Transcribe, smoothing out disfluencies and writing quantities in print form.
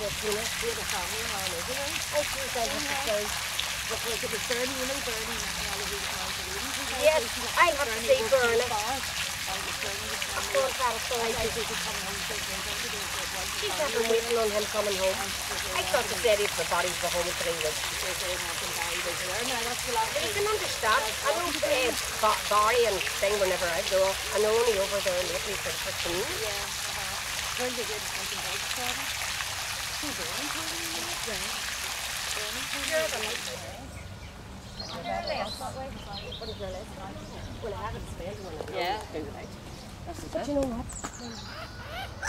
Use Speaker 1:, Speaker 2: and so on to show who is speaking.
Speaker 1: Tina. We had a family in our living room. Oh, she's down at the stairs. Because it was Bernie, you know Bernie, and all of these guys are leaving.
Speaker 2: Yes, I have to say Bernie. She's not been waiting on him coming home. I thought they said if the bodies were home in 3 weeks. You can understand. I know Barry and Thing were never out though. I know only over there lately for the 15.
Speaker 1: Yeah, when they did something about the problem. Who's the one? You're the light. What is your list? Well, I haven't spent one. Yeah, do the light. But you know what?